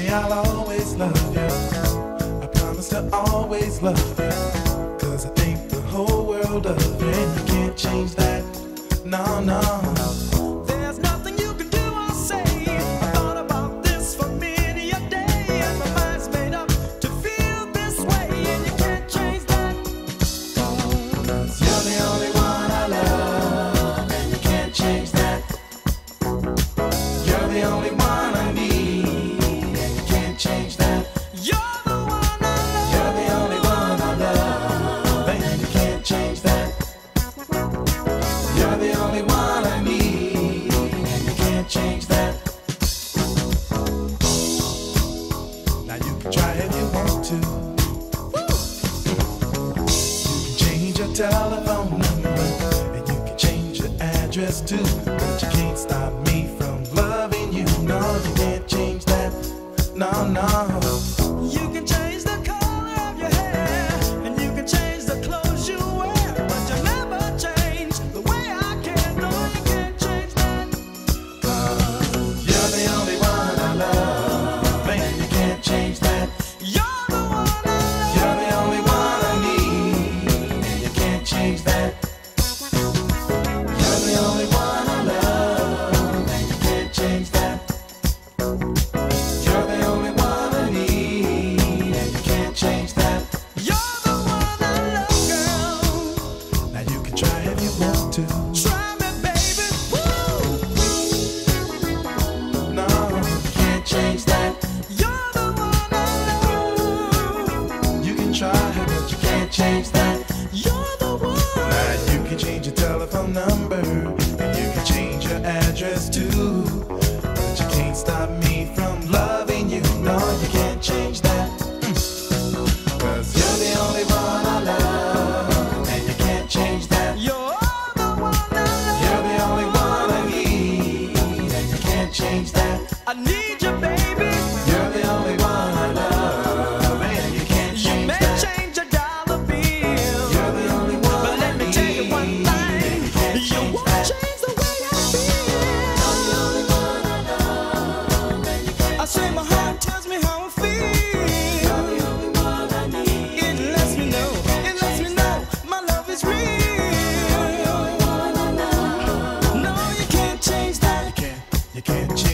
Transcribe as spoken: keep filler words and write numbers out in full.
I'll always love you. I promise to always love you. Cause I think the whole world of you, and you can't change that. No, no. There's nothing you can do or say. I thought about this for many a day, and my mind's made up to feel this way, and you can't change that. Cause you're the only one I love, and you can't change that. You're the only one I need, and you can't change that. You're the one I love. You're the only one I love, and you can't change that. You're the only one I need, and you can't change that. Now you can try if you want to. You can change your telephone number, and you can change your address too. But you can't stop me from loving you. No, you can't change that. No, no. You can change the color of your hair, and you can change the clothes you wear, but you'll never change the way I care. No, you can't change that. You're the only one I love, and you can't change that. You're the one I love. You're the only one I need, and you can't change that. You're the only one I love, and you can't change that. You're the only one I need, and you can't change that. You're the one I love, girl. Now you can try if you want to. Try me, baby. Woo! No, you can't change that. You're the one I love. You can try, but you can't change that. You're the one. Now you can change your telephone number, and you can change your address too. But you can't stop me from loving you. No, you can't change that. Cause you're the only one I love, and you can't change that. You're the one I love. You're the only one I need, and you can't change that. I need you, baby. You're the only one I love, and you can't You change may that. change a dollar bill, You're the only one but let I me need, tell you one and thing. you can't You change won't that. change the way I feel. I say my heart tells me how I feel. It lets me know, it lets me know my love is real. No, you can't change that. You can't, you can't change